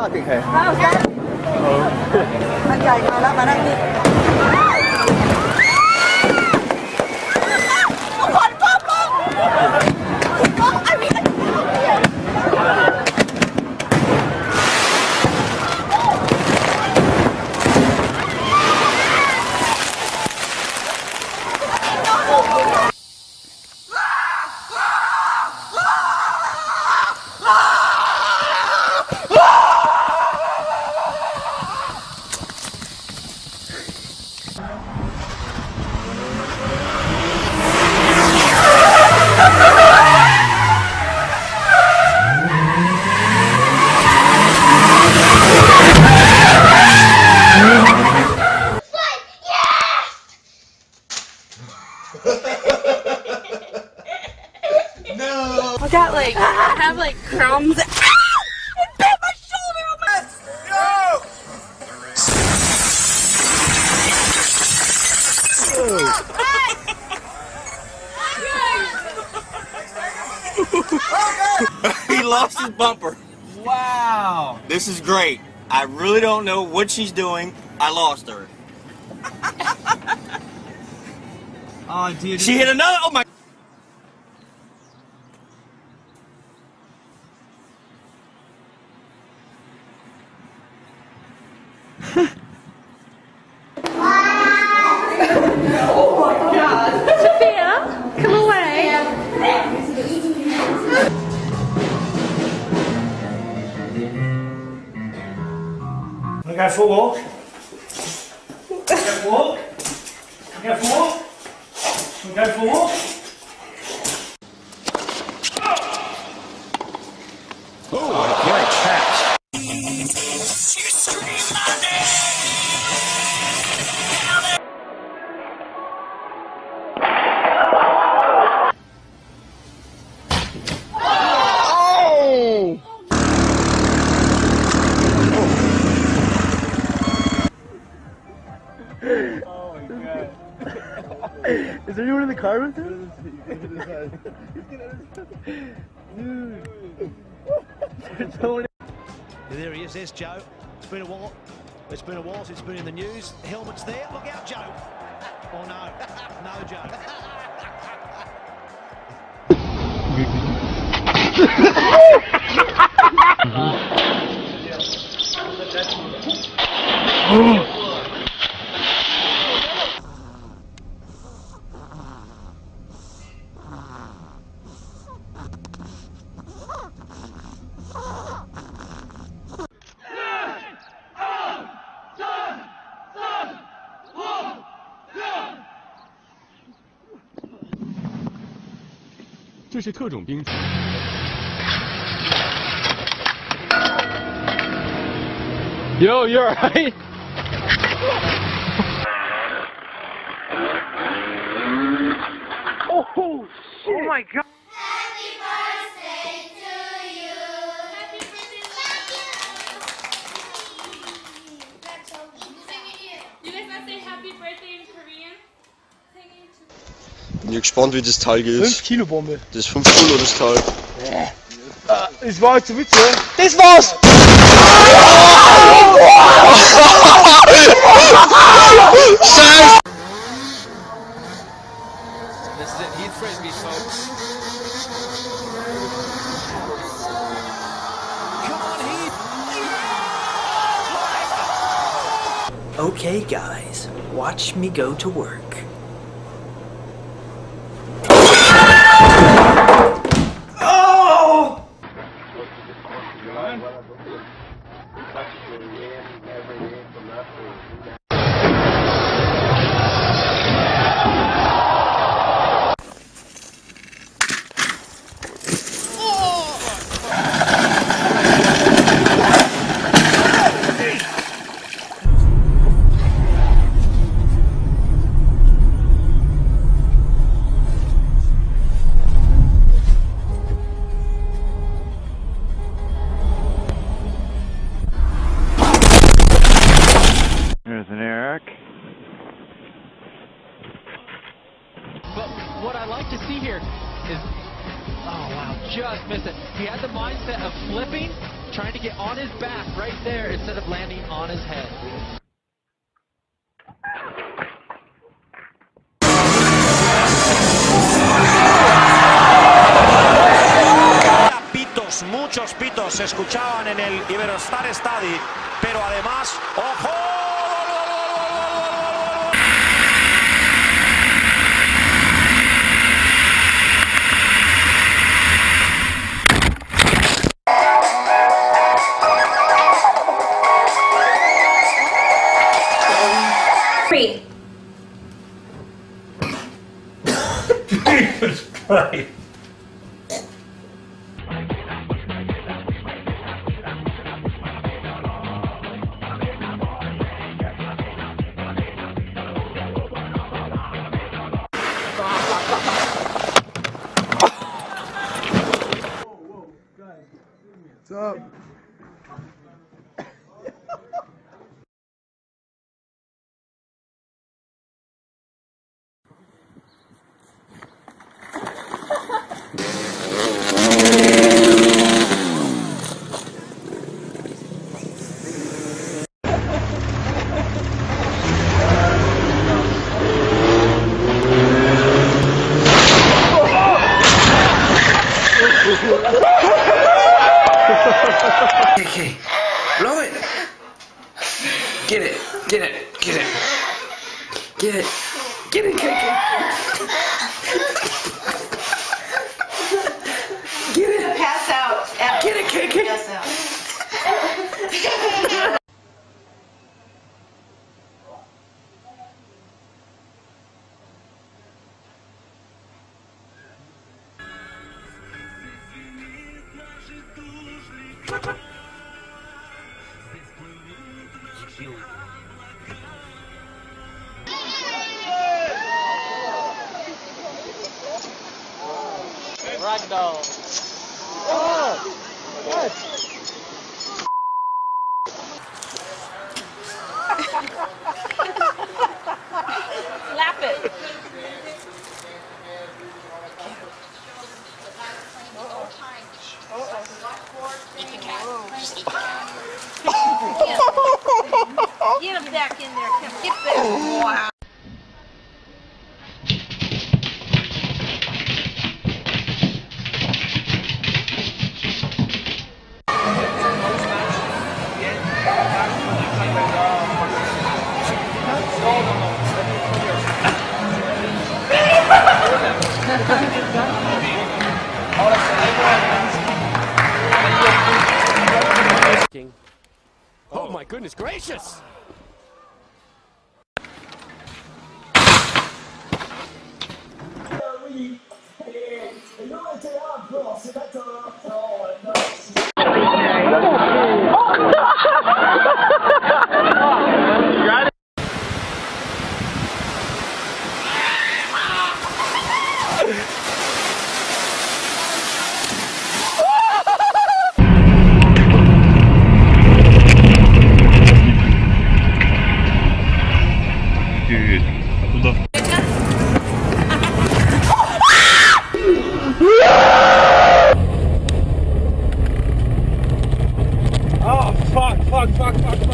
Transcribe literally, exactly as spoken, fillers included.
ติใครมันใหญ่มาแล้วมานั่งนี่ทุกคนก้มลงก้มไอ้พี่I got like, I have like crumbs. It bit my shoulder on my. He lost his bumper. Wow. This is great. I really don't know what she's doing. I lost her. Oh, dude. She hit another. Oh my. Oh my God. Sophia, come away. Wanna go for a walk? Go for a walk? Go for a walk? Wanna go for a walk? Oh, great catch. Is there anyone in the car with him? Dude. There he is, there's Joe. It's been a while. It's been a while since it's been in the news. The helmet's there. Look out, Joe. Oh no. No, Joe. Yo, you're alright? Oh, oh my God. Happy birthday to you. Happy birthday to you. You guys not say happy birthday in Korean? Bin ja gespannt, wie das Teil geht. fünf Kilo Bombe. Das ist fünf Kilo, das Teil. Das war zu Witz, ja? Das war's! Scheiße! This is it. Heath Frisbee, folks. Come on, Heath. Okay, guys, watch me go to work. There's an Eric. But what I like to see here is, oh wow, just missed it. He had the mindset of flipping, trying to get on his back right there instead of landing on his head. Pitos, muchos pitos se escuchaban en el Iberostar Stadium, pero además, ¡ojo! Three. Jesus Christ. What's up? Okay, blow it. Get it, get it, get it. Get it, get it, K K. Get it. Pass out. Get it, K K. Pass out. Ragdoll. Oh! What? Slap it. Get him back in there, Kim. Get back. Wow. Oh my goodness gracious! Dude, I love. Oh, fuck, fuck, fuck, fuck.